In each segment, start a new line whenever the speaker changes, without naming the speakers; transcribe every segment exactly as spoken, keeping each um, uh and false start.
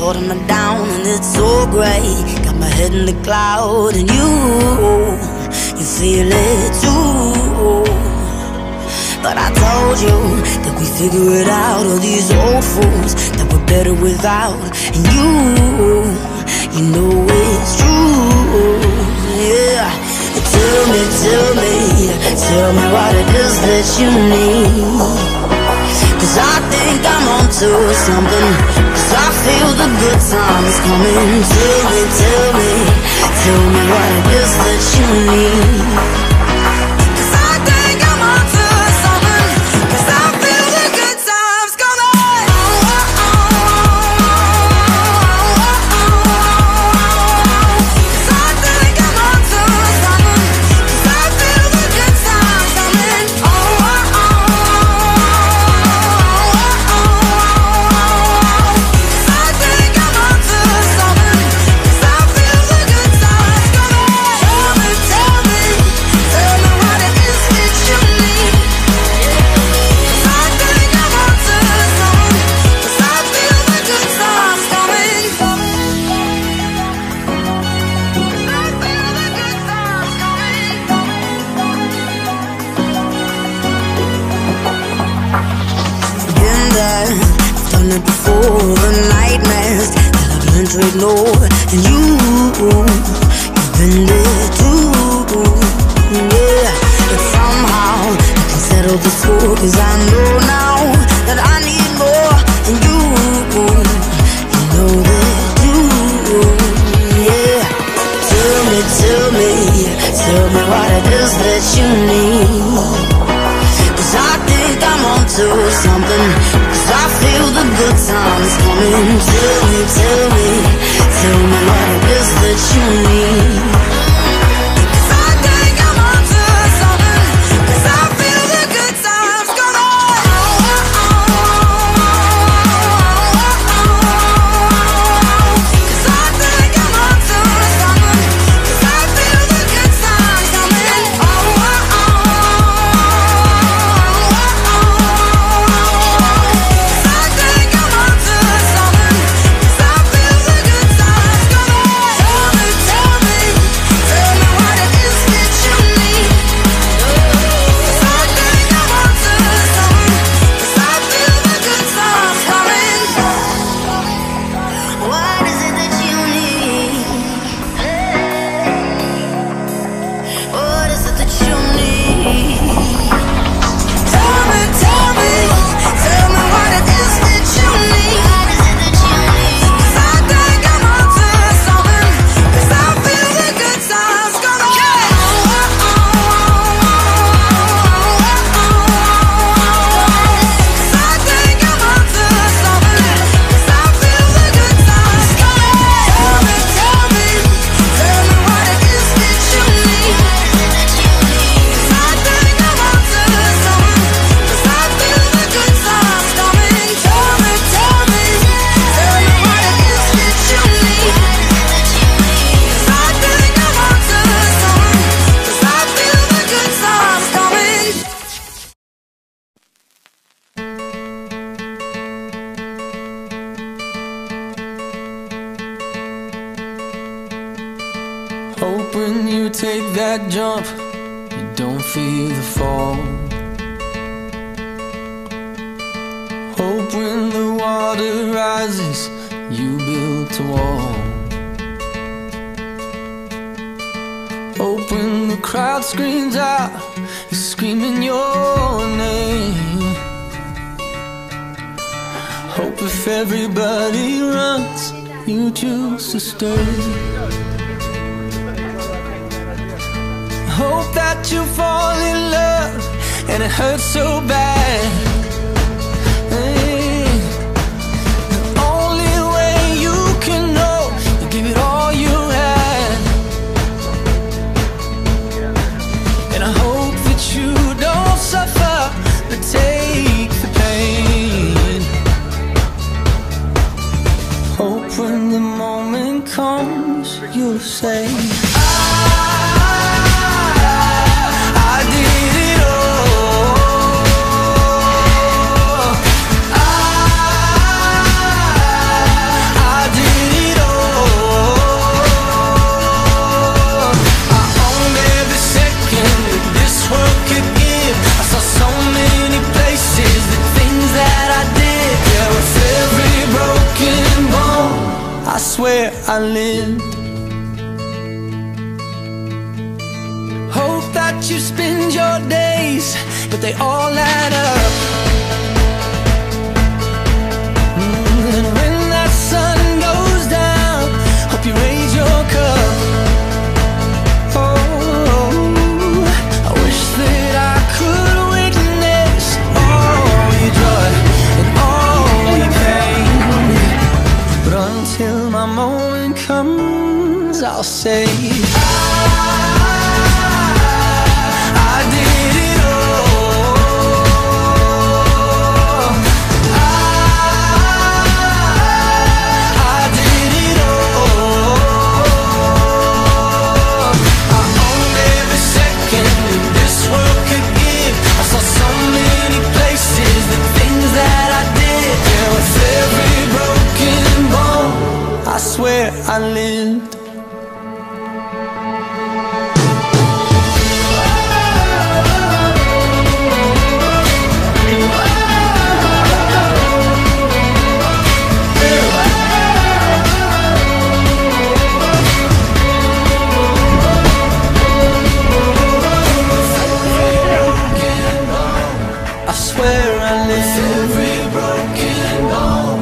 holding me down and it's so great. Got my head in the cloud and you, you feel it too. But I told you that we figure it out, all these old fools that we're better without. And you, you know it's true, yeah. Tell me, tell me, tell me what it is that you need. Cause I think I'm onto something, cause I feel the good times coming. Tell me, tell me, tell me what it is that you need. Cause I think I'm onto something, cause I feel the good times coming. Cause I think I'm onto something, cause I feel the good times coming. Oh, oh, oh, cause I think I'm onto something, cause I feel the good times coming. Tell me, tell me, tell me what it is that you need. Cause I think I'm onto something, cause I feel the good times coming. Cause I feel the good times coming. Been there, I've done it before, the nightmares that I've learned to ignore. And you, you've been there too, yeah. But somehow you can settle the score, cause I know now that I need more. And you, you know that too, yeah. Tell me, tell me, tell me what it is that you need. Cause I think I'm onto something, cause I feel the good times coming. Tell me, tell me, tell me what it is that you need. Cause I think I'm onto something, cause I feel the good times coming. Cause I think I'm onto something, cause I feel the good times coming. Oh, oh, oh. Cause I think I'm onto something, cause I feel the good times coming. Tell me, tell me, tell me what it is that you need. Cause I think I'm onto something, cause I feel the good times coming. What is it that you need? What is it that you need? Tell me, tell me, tell me what it is that you need. Cause I think I'm onto something, cause I feel the good times coming. Cause I think I'm onto something, cause I feel the good times coming. Tell me, tell me, tell me what it is that you need. Cause I think I'm onto something, cause I feel the good times coming. Tell me, tell me, tell me what it is that you need. Cause I think I'm onto something, cause I feel the good times coming.
Hope when you take that jump, you don't feel the fall. Hope when the water rises, you build a wall. Hope when the crowd screams out, you're screaming your name. Hope if everybody runs, you choose to stay. Hope that you fall in love and it hurts so bad. Hey, the only way you can know, you give it all you had. And I hope that you don't suffer, but take the pain. Hope when the moment comes, you'll say, I did it all. I, I did that you spend your days, but they all add up. Mm, and when that sun goes down, hope you raise your cup. Oh, I wish that I could witness all your joy and all your pain, but until my moment comes, I'll say I swear I lived. I swear I lived. Every broken bone.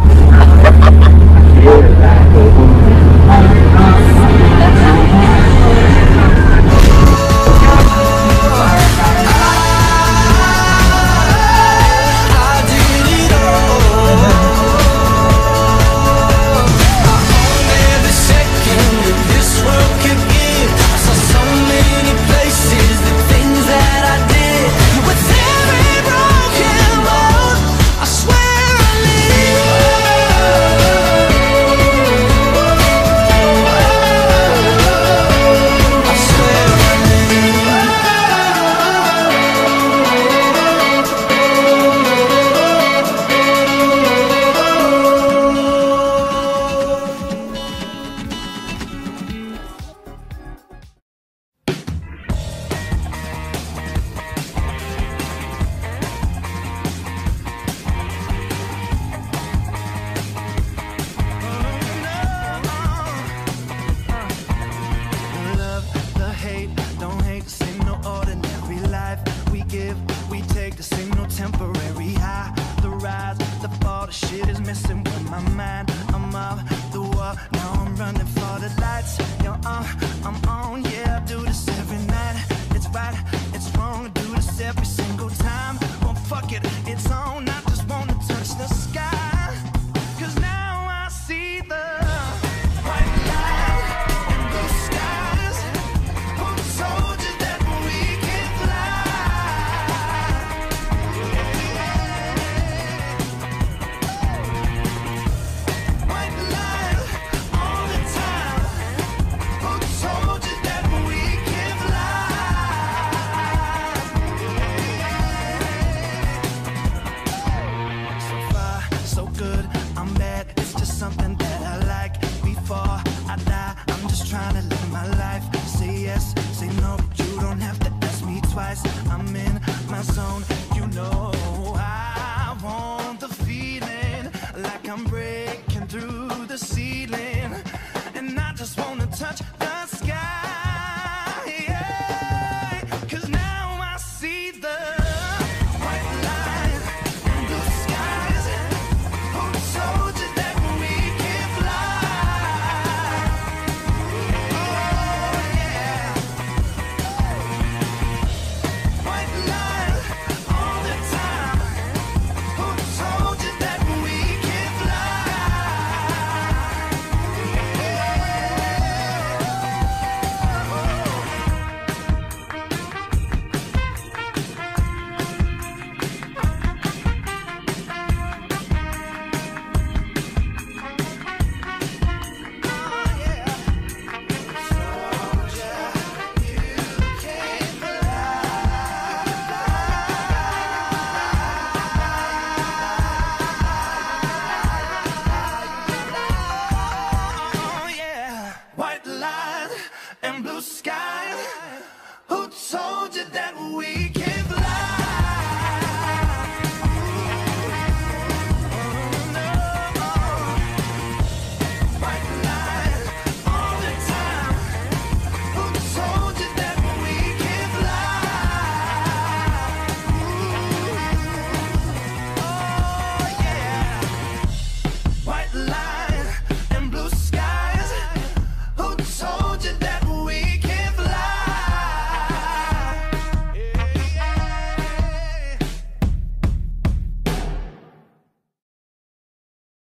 Temporary high, the rise, the fall, the shit is messing with my mind. I'm off the wall, now I'm running for the lights. Yo, uh, I'm on, yeah, I do this every night. It's right, it's wrong, I do this every single time. Well, fuck it, it's on, I just wanna touch the sky. Cause now I see the white light and blue skies. Who told you that we can fly? Something that I like before I die. I'm just trying to live my life. Say yes, say no, you don't have to ask me twice. I'm in my zone, you know. I want the feeling like I'm breaking through the ceiling, and I just wanna touch